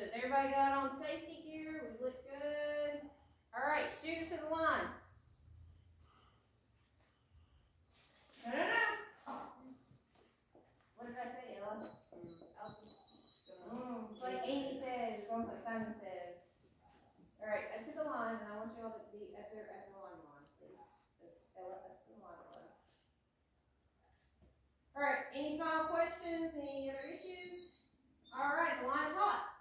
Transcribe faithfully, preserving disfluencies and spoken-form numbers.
Does everybody got on safety gear? We look good. All right, shooters to the line. No, no, no. What did I say, Ella? Mm, it's like Amy says, it's almost like Simon says. All right, up to the line, and I want you all to be up there at the line line, please. Ella, up to the line line. All right, any final questions? Any other issues? All right, the line's hot.